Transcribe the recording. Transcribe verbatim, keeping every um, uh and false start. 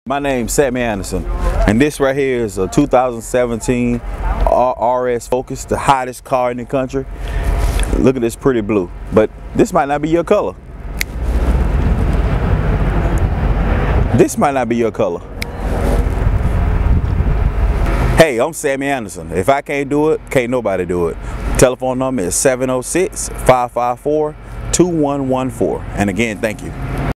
My name's Sammy Anderson, and this right here is a two thousand seventeen R S Focus, the hottest car in the country. Look at this pretty blue, but this might not be your color. This might not be your color. Hey, I'm Sammy Anderson. If I can't do it, can't nobody do it. Telephone number is seven oh six, five five four, two one one four. And again, thank you.